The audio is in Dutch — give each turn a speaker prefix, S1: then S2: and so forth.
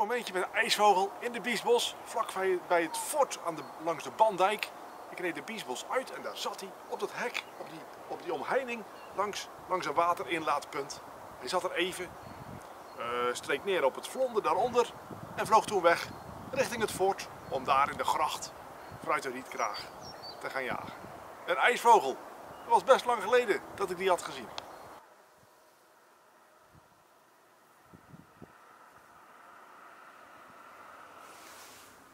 S1: momentje met een ijsvogel in de Biesbos, vlak bij het fort langs de Bandijk. Ik reed de Biesbos uit en daar zat hij op dat hek, op die omheining langs een waterinlaatpunt. Hij zat er even, streek neer op het vlonder daaronder en vloog toen weg richting het fort om daar in de gracht vooruit de rietkraag te gaan jagen. Een ijsvogel. Dat was best lang geleden dat ik die had gezien.